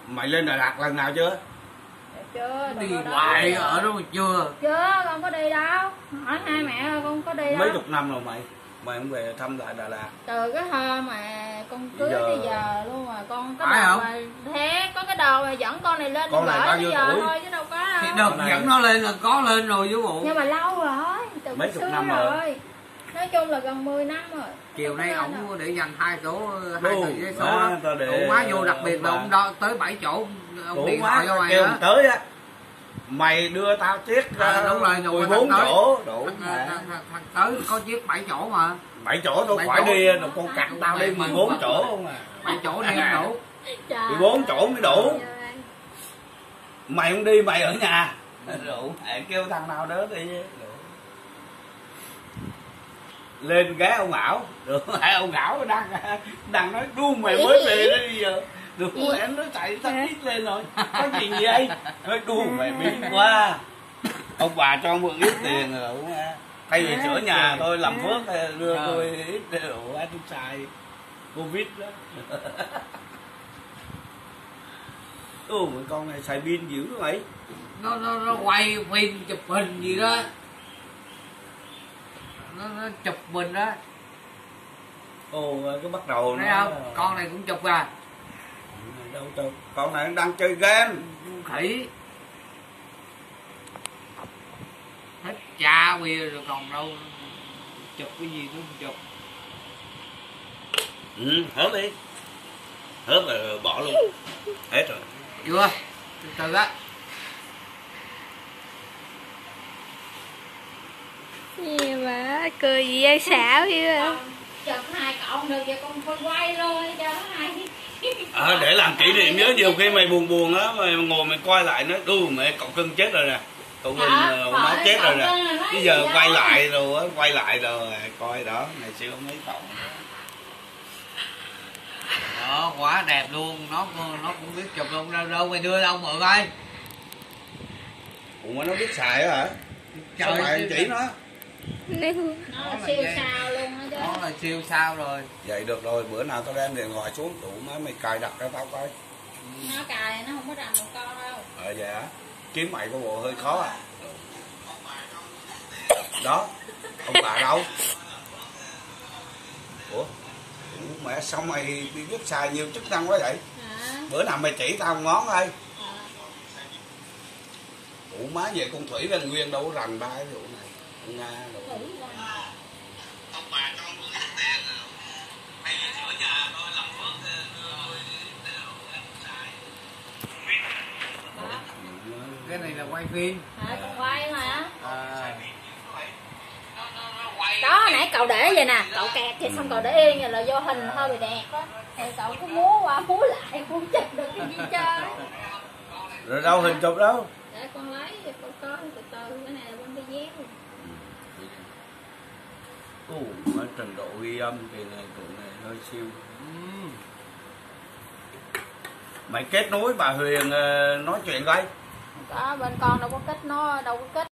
Mày lên Đà Lạt lần nào chưa? Chưa. Đi hoài ở đó mà chưa. Chưa, con có đi đâu. Hỏi hai mẹ con có đi đâu. Mấy chục năm rồi mày không về thăm lại Đà Lạt. Từ cái hôm mà con cưới tới giờ luôn mà con có phải đồ không? mà thế có cái đồ mà dẫn con này lên Con này bao gửi nhiêu bây giờ tuổi? thôi chứ đâu có đâu. Thì đợt dẫn nó lên là có lên rồi chứ bộ. Nhưng mà lâu rồi, từ Mấy chục xưa năm rồi. Nói chung là gần 10 năm rồi. Chiều nay Không có lên ổng đâu. để dành hai tờ giấy số má, đó. tao để Đủ má vô, đặc biệt là ông ông đó tới 7 chỗ, ông Đủ điện má thoại cho mày kêu đó. mày tới á. Mày đưa tao chiếc Đúng rồi, 14 tới. chỗ đủ Thằng tới có chiếc 7 chỗ mà. 7 chỗ đâu 7 phải chỗ. đi đâu, con cặt tao đi 14 chỗ không à. 7 chỗ đi không đủ. Trời 14 chỗ mới đủ. ơi. Mày không đi mày ở nhà. Đủ mẹ kêu thằng nào đó đi. Lên ghé ông ảo được ông ảo đang nói đu mày mới về đó bây giờ được em nó chạy tắt ít lên rồi có chuyện gì đây nói đu mày biến quá ông bà cho mượn ít tiền rồi đúng không? Thay vì sửa nhà tôi làm phước đưa tôi ít rượu tôi xài Covid đó. Con này xài pin dữ vậy. Nó quay phim chụp hình gì đó. Nó chụp mình đó. Cái bắt đầu Thấy không? Con này cũng chụp à. Đâu chụp, con này đang chơi game. Khỉ. Hết cha bia rồi còn đâu. Chụp cái gì cũng chụp. Hớt đi. Hớt rồi bỏ luôn. Hết rồi. Chưa? Từ từ á. Gì mà cười gì vậy xạo vậy mà. Chụp hai cậu được giờ con quay luôn cho hai. Để làm kỷ niệm nhớ nhiều khi mày buồn á mày ngồi mày coi lại nói mẹ cậu cưng chết rồi nè. Cậu Huỳnh máu chết rồi nè. Bây giờ quay lại rồi coi đó ngày xưa mấy cậu. Đó, quá đẹp luôn, nó cũng biết chụp luôn. Đâu mày đưa đâu mượn coi. Ủa nó biết xài á hả? Sao mày chỉ nó? Nó là siêu sao luôn á chứ. Nó là siêu sao rồi. Vậy được rồi, bữa nào tao đem điện thoại xuống đủ má mày cài đặt cho tao coi. Nó cài nó không có rành một con đâu. Vậy hả? Kiếm mày có bộ hơi khó à. Đó, ông bà đâu? Ủa mẹ sao mày đi biết xài nhiều chức năng quá vậy? Bữa nào mày chỉ tao một ngón coi. Ủa má về con Thủy lên Nguyên đâu có rành ba cái vụ này. Con Nga đâu. Ông bà cho mượn ít tiền rồi. Hay là sửa nhà tôi làm phước Cái này là quay phim. Con quay thôi á. Quay. Đó nãy cậu để vậy nè, cậu kẹt thì xong cậu để yên rồi là vô hình hơi bị đẹp á. Thì cậu cứ múa qua múa lại không chụp được cái gì chơi. Rồi đâu hình chụp đâu? Để con lấy con coi từ từ cái này là bên cái dép. Ở trình độ ghi âm thì này tụi này hơi siêu. Mày kết nối bà Huyền nói chuyện coi. Đó bên con đâu có kết nối đâu có kết